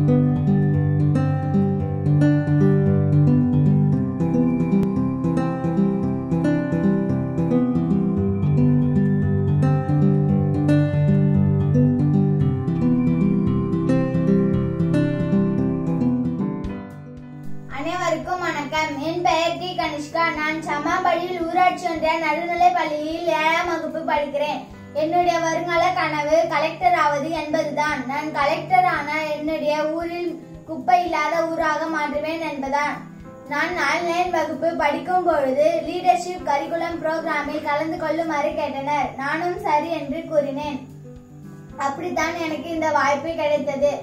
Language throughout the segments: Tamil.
அனைவருக்கும் வணக்கம். என் பெயர் டி கனிஷ்கா. நான் சமாபடியில் ஊராட்சி ஒன்றிய நடுநிலைப் பள்ளியில் 7ஆம் வகுப்பு படிக்கிறேன். என்னுடைய வருங்கால கனவு கலெக்டர் ஆவது என்பதுதான். நான் கலெக்டர் ஆன என்னுடைய ஊரில் குப்பை இல்லாத ஊராக மாற்றுவேன் என்பதுதான். நான் 4ஆம் வகுப்பு படிக்கும் பொழுது லீடர்ஷிப் கரிக்குலம் புரோகிராமில் கலந்து கொள்ளுமாறு கேட்டனர். நானும் சரி என்று கூறினேன். அப்படித்தான் எனக்கு இந்த வாய்ப்பு கிடைத்தது.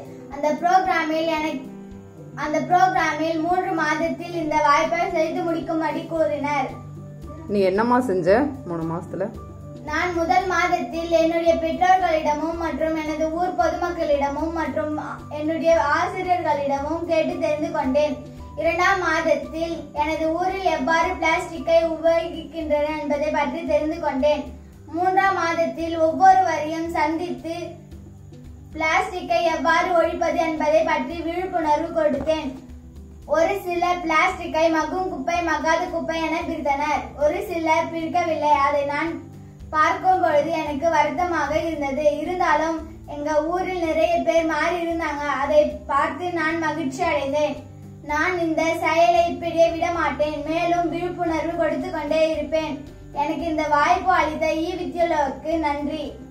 அந்த புரோகிராமில் 3 மாதத்தில் இந்த வாய்ப்பை செய்து முடிக்கும்படி கூறினர். நீ என்னமா செஞ்ச 3 மாசத்துல? நான் முதல் மாதத்தில் என்னுடைய பெற்றோர்களிடமும் மற்றும் எனது ஊர் பொதுமக்களிடமும் மற்றும் என்னுடைய ஆசிரியர்களிடமும் கேட்டு தெரிந்து கொண்டேன். 2ஆம் மாதத்தில் எனது ஊரில் எவ்வாறு பிளாஸ்டிக்கை உபயோகிக்கின்றன என்பதை பற்றி தெரிந்து கொண்டேன். 3ஆம் மாதத்தில் ஒவ்வொருவரையும் சந்தித்து பிளாஸ்டிக்கை எவ்வாறு ஒழிப்பது என்பதை பற்றி விழிப்புணர்வு கொடுத்தேன். ஒரு சிலர் பிளாஸ்டிக்கை மக்கும் குப்பை மக்காத குப்பை என பிரித்தனர். ஒரு சிலர் பிரிக்கவில்லை. அதை நான் பார்க்கும் பொழுது எனக்கு வருத்தமாக இருந்தது. இருந்தாலும் எங்க ஊரில் நிறைய பேர் மாறி இருந்தாங்க. அதை பார்த்து நான் மகிழ்ச்சி அடைந்தேன். நான் இந்த செயலை இப்படியே விட மாட்டேன். மேலும் விழிப்புணர்வு கொடுத்து கொண்டே இருப்பேன். எனக்கு இந்த வாய்ப்பு அளித்த வித்யாலயாவுக்கு நன்றி.